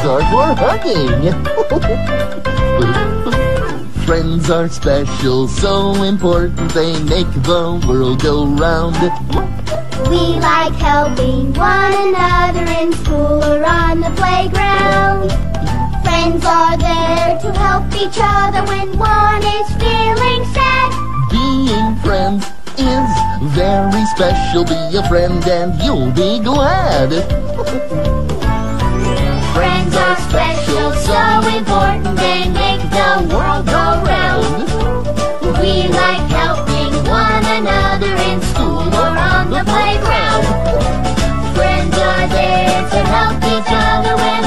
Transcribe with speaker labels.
Speaker 1: are for hugging. Friends are special, so important, they make the world go round.
Speaker 2: We like helping one another in school or on the playground. Friends are there to help each other when one is feeling sad.
Speaker 1: Being friends is very special. Be a friend and you'll be glad.
Speaker 2: Friends are special, so important, they make the world go round. We like helping one another in school or on the playground. Friends are there to help each other when